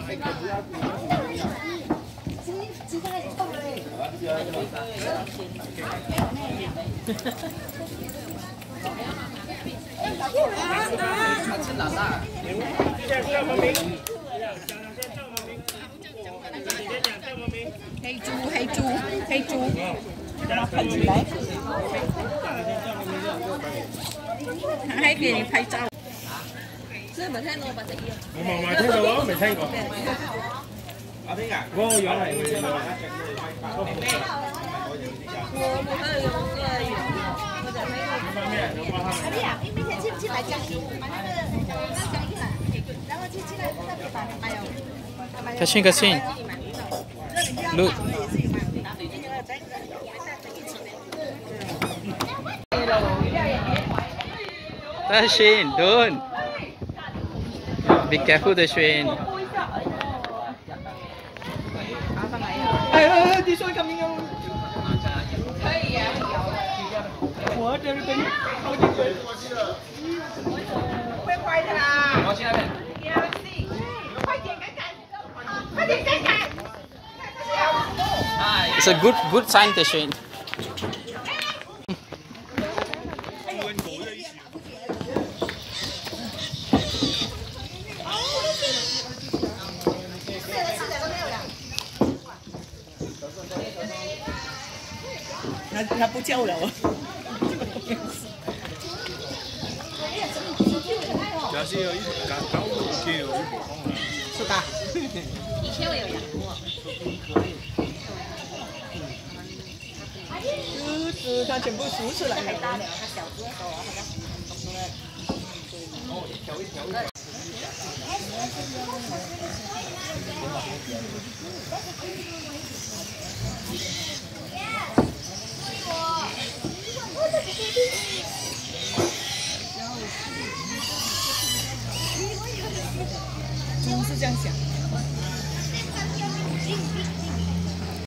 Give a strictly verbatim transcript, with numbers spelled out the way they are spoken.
黑猪，黑猪，黑猪，喷起来，他还给你拍照。真係未聽到八隻耳。我冇冇聽過，未聽過。阿邊㗎？嗰個樣係佢哋兩隻我冇睇到有個樣，我就睇到。阿邊啊，你明天進進來講，把那個講講一來，然後進進來那邊把還有。 Kashin Kashin. Look. Kashin, don't. Be careful, the train. 哎哎，你说怎么样？可以呀。我这边好几个。会坏的啦。我去那边。快点赶赶，快点赶赶。 It's a good good sign, the train. 他他不叫了。 假是有一搞搞五件有一部风了。 是吧？ 以前我有养过。 狮子它全部数出来了。 大了，它小只的时候啊，它哦，一条一条的。猪是这样想。